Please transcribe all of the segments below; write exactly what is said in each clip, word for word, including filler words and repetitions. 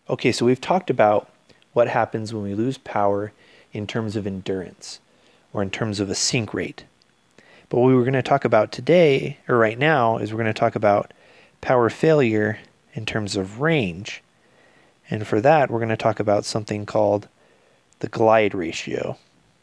Okay, so we've talked about what happens when we lose power in terms of endurance or in terms of a sink rate. But what we were going to talk about today, or right now, is we're going to talk about power failure in terms of range. And for that, we're going to talk about something called the glide ratio.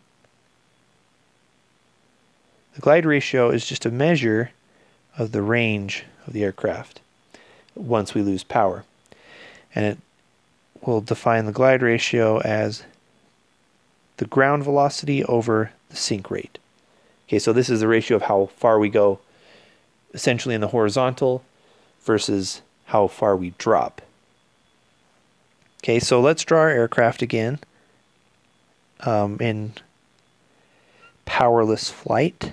The glide ratio is just a measure of the range of the aircraft once we lose power. And it will define the glide ratio as the ground velocity over the sink rate. Okay, so this is the ratio of how far we go essentially in the horizontal versus how far we drop. Okay, so let's draw our aircraft again um, in powerless flight.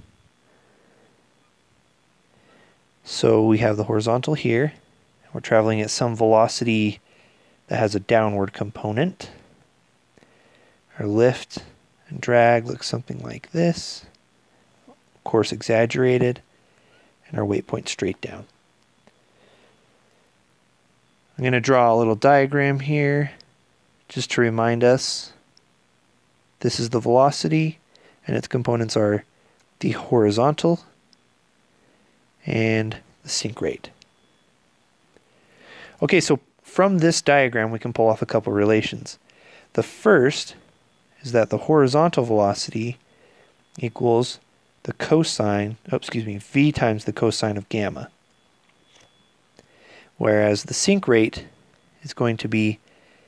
So we have the horizontal here. We're traveling at some velocity that has a downward component. Our lift and drag looks something like this. Of course, exaggerated. And our weight point straight down. I'm going to draw a little diagram here just to remind us. This is the velocity, and its components are the horizontal and the sink rate. Okay, so from this diagram we can pull off a couple relations. The first is that the horizontal velocity equals the cosine, oh, excuse me, v times the cosine of gamma. Whereas the sink rate is going to be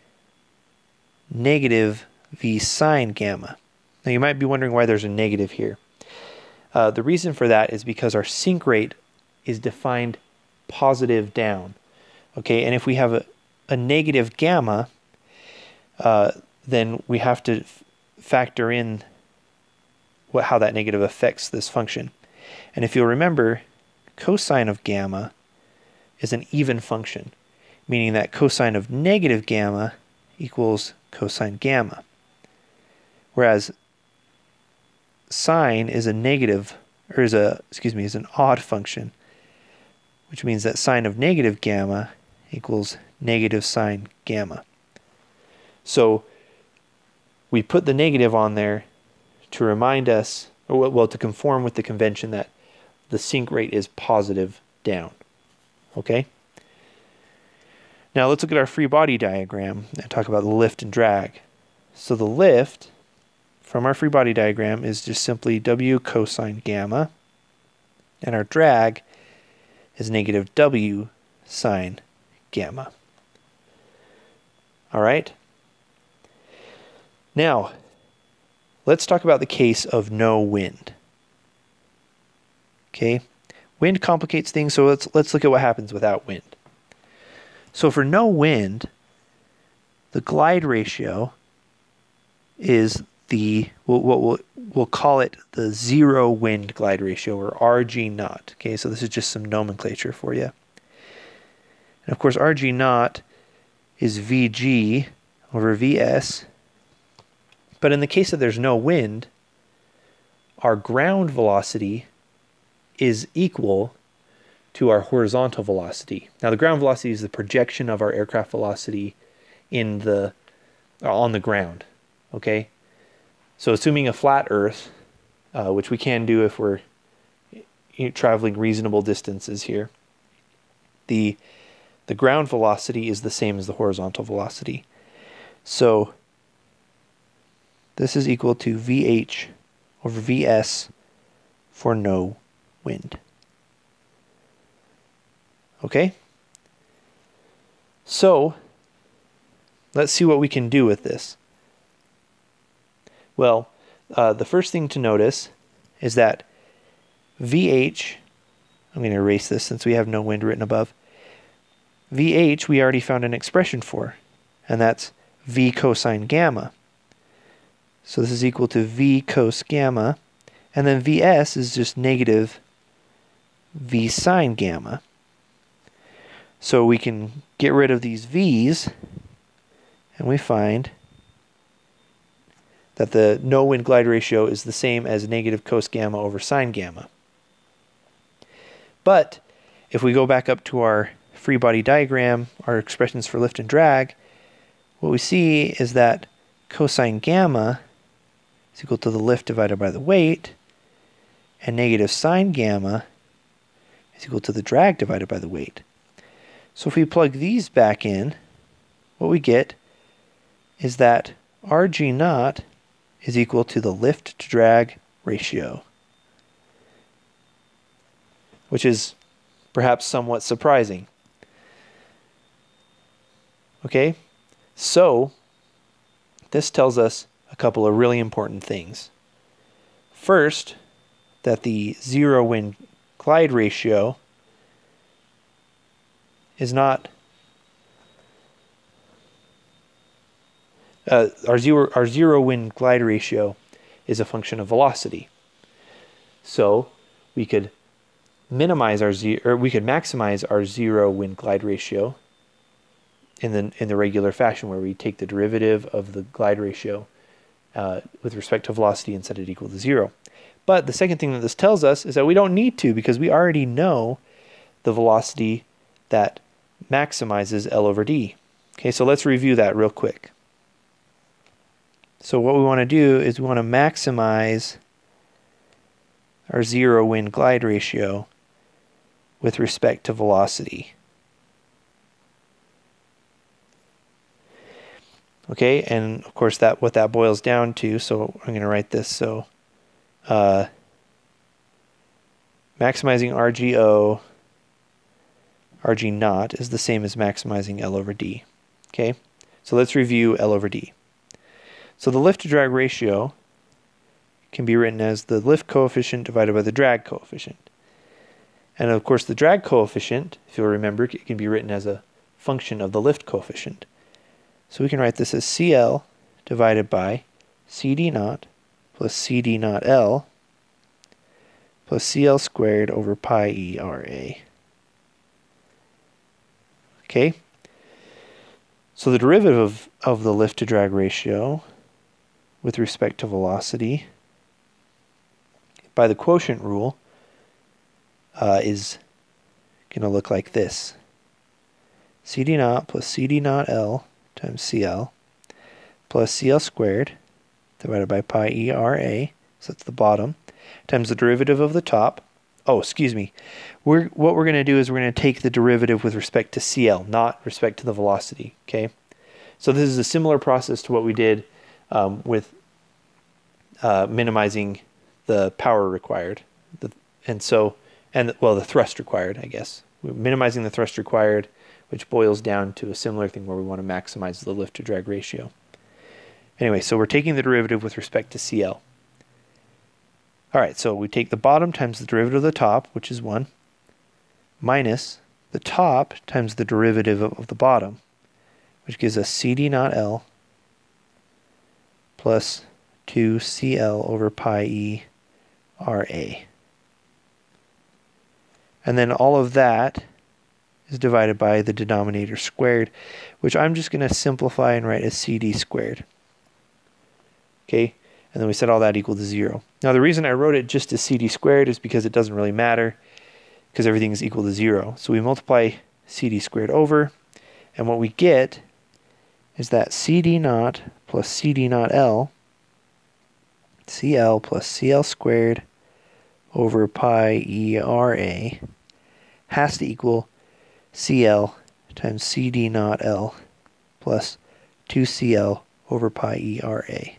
negative v sine gamma. Now you might be wondering why there's a negative here. Uh, the reason for that is because our sink rate is defined positive down. Okay, and if we have a, a negative gamma, uh, then we have to factor in what, how that negative affects this function. And if you'll remember, cosine of gamma is an even function, meaning that cosine of negative gamma equals cosine gamma. Whereas sine is a negative, or is a, excuse me, is an odd function, which means that sine of negative gamma equals negative sine gamma. So we put the negative on there to remind us, or well, to conform with the convention that the sink rate is positive down. Okay? Now let's look at our free body diagram and talk about the lift and drag. So the lift from our free body diagram is just simply W cosine gamma, and our drag is negative W sine gamma. All right? Now, let's talk about the case of no wind. Okay? Wind complicates things, so let's let's look at what happens without wind. So for no wind, the glide ratio is the, we'll, we'll, we'll call it the zero wind glide ratio, or R G naught. Okay, so this is just some nomenclature for you. And of course, R G naught is V G over V S. But in the case that there's no wind, our ground velocity is equal to our horizontal velocity. Now the ground velocity is the projection of our aircraft velocity in the on the ground. Okay, so assuming a flat Earth, uh, which we can do if we're traveling reasonable distances here, the the ground velocity is the same as the horizontal velocity. So this is equal to V H over V S for no wind. Okay? So, let's see what we can do with this. Well, uh, the first thing to notice is that V H, I'm going to erase this since we have no wind written above. V H we already found an expression for, and that's V cosine gamma. So this is equal to V cos gamma, and then V S is just negative V sine gamma. So we can get rid of these V's, and we find that the no wind glide ratio is the same as negative cos gamma over sine gamma. But if we go back up to our free body diagram, our expressions for lift and drag, what we see is that cosine gamma is equal to the lift divided by the weight, and negative sine gamma is equal to the drag divided by the weight. So if we plug these back in, what we get is that R G naught is equal to the lift to drag ratio, which is perhaps somewhat surprising. Okay, so this tells us a couple of really important things. First, that the zero wind glide ratio is not uh, our zero our zero wind glide ratio is a function of velocity. So we could minimize our z or we could maximize our zero wind glide ratio in the in the regular fashion, where we take the derivative of the glide ratio uh, with respect to velocity and set it equal to zero. But the second thing that this tells us is that we don't need to, because we already know the velocity that maximizes L over D. Okay, so let's review that real quick. So what we want to do is we want to maximize our zero wind glide ratio with respect to velocity. Okay, and of course that what that boils down to, so I'm going to write this, so uh, maximizing R G O, R G naught is the same as maximizing L over D. Okay, so let's review L over D. So the lift to drag ratio can be written as the lift coefficient divided by the drag coefficient. And of course the drag coefficient, if you'll remember, it can be written as a function of the lift coefficient. So we can write this as C L divided by C D naught plus C D naught L plus C L squared over pi E R A. Okay, so the derivative of, of the lift to drag ratio with respect to velocity by the quotient rule uh, is going to look like this. C D naught plus C D naught L times C L plus C L squared divided by pi E R A, so that's the bottom, times the derivative of the top. Oh, excuse me. We're, what we're going to do is we're going to take the derivative with respect to C L, not respect to the velocity. Okay, so this is a similar process to what we did um, with uh, minimizing the power required, the, and so and well the thrust required, I guess. We're minimizing the thrust required, which boils down to a similar thing where we want to maximize the lift to drag ratio. Anyway, so we're taking the derivative with respect to C L. All right, so we take the bottom times the derivative of the top, which is one, minus the top times the derivative of, of the bottom, which gives us C D naught L plus two C L over pi E R A. And then all of that is divided by the denominator squared, which I'm just going to simplify and write as C D squared. Okay, and then we set all that equal to zero. Now the reason I wrote it just as C D squared is because it doesn't really matter, because everything is equal to zero. So we multiply C D squared over, and what we get is that C D naught plus C D naught L, C L plus C L squared over pi E R A has to equal C L times C D naught L plus two C L over pi E R A.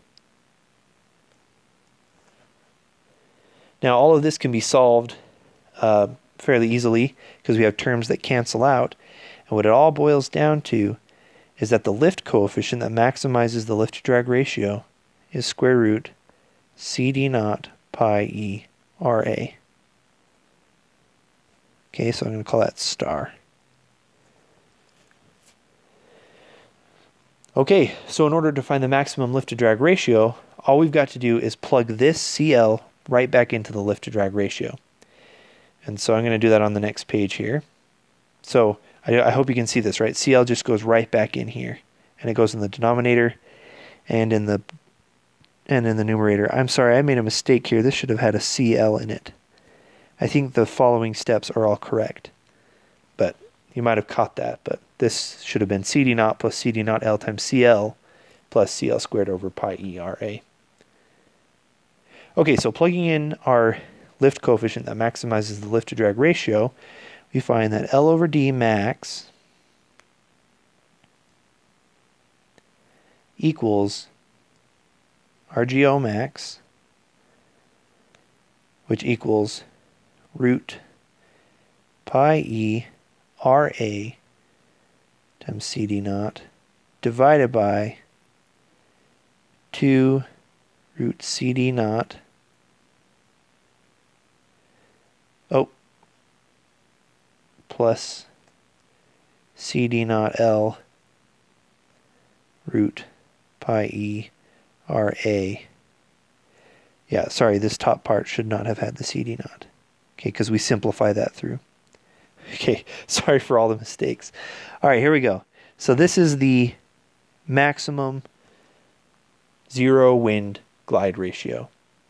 Now all of this can be solved uh, fairly easily because we have terms that cancel out, and what it all boils down to is that the lift coefficient that maximizes the lift to drag ratio is square root C D naught pi E R A. Okay, so I'm going to call that star. Okay, so in order to find the maximum lift to drag ratio, all we've got to do is plug this C L right back into the lift to drag ratio. And so I'm going to do that on the next page here. So I, I hope you can see this, right? C L just goes right back in here, and it goes in the denominator and in the and in the numerator. I'm sorry, I made a mistake here. This should have had a C L in it. I think the following steps are all correct, but You might have caught that, but this should have been C D naught plus C D naught L times C L plus C L squared over pi E R A. Okay, so plugging in our lift coefficient that maximizes the lift to drag ratio, we find that L over D max equals R G O max, which equals root pi E R A times C D naught divided by two root C D naught, oh, plus C D naught L root pi E R A. Yeah, sorry, this top part should not have had the C D naught. Okay, because we simplify that through. Okay, sorry for all the mistakes. All right, here we go. So this is the maximum zero wind glide ratio.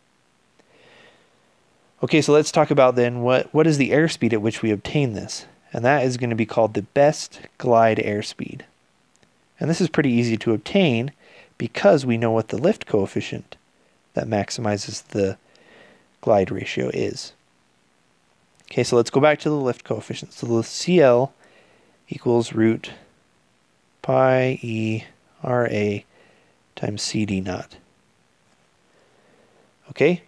Okay, so let's talk about then what, what is the airspeed at which we obtain this. And that is going to be called the best glide airspeed. And this is pretty easy to obtain because we know what the lift coefficient that maximizes the glide ratio is. Okay, so let's go back to the lift coefficient. So the C L equals root pi E R A times C D naught. Okay?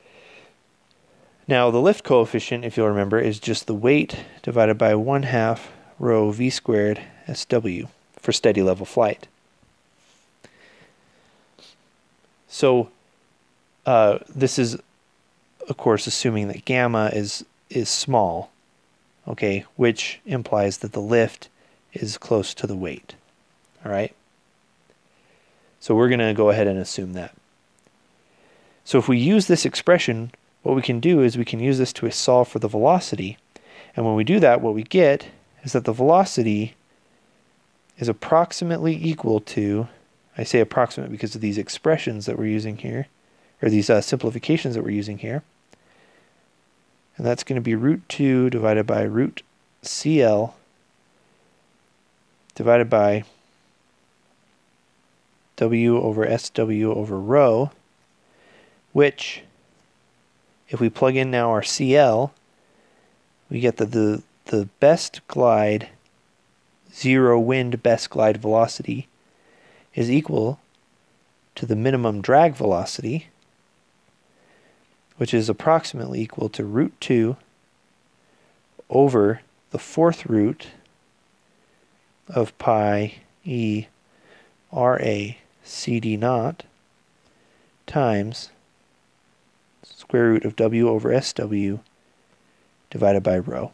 Now the lift coefficient, if you'll remember, is just the weight divided by one half rho V squared S W for steady level flight. So uh, this is, of course, assuming that gamma is is small, okay, which implies that the lift is close to the weight. All right? So we're going to go ahead and assume that. So if we use this expression, what we can do is we can use this to solve for the velocity. And when we do that, what we get is that the velocity is approximately equal to, I say approximate because of these expressions that we're using here, or these uh, simplifications that we're using here. And that's going to be root two divided by root C L divided by W over S W over rho, which, if we plug in now our C L, we get that the, the best glide, zero wind best glide velocity is equal to the minimum drag velocity, which is approximately equal to root two over the fourth root of pi E R A C D naught times square root of W over S W divided by rho.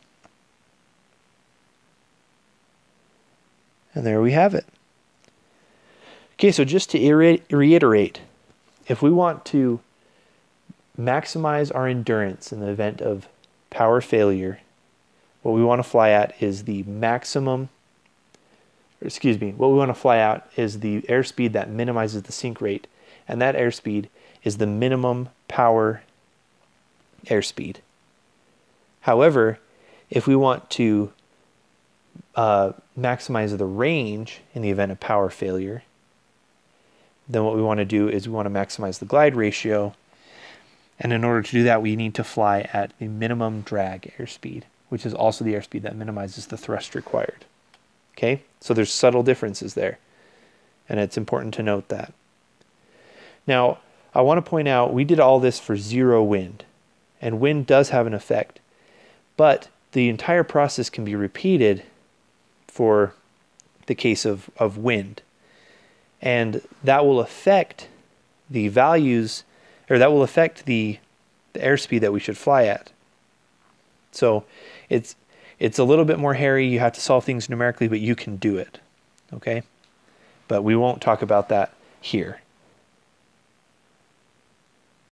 And there we have it. Okay, so just to reiterate, if we want to maximize our endurance in the event of power failure, what we want to fly at is the maximum, or excuse me, what we want to fly at is the airspeed that minimizes the sink rate, and that airspeed is the minimum power airspeed. However, if we want to uh, maximize the range in the event of power failure, then what we want to do is we want to maximize the glide ratio. And in order to do that, we need to fly at the minimum drag airspeed, which is also the airspeed that minimizes the thrust required. Okay, so there's subtle differences there, and it's important to note that. Now, I want to point out we did all this for zero wind, and wind does have an effect, but the entire process can be repeated for the case of, of wind, and that will affect the values, or that will affect the, the airspeed that we should fly at. So it's it's a little bit more hairy. You have to solve things numerically, but you can do it. Okay? But we won't talk about that here.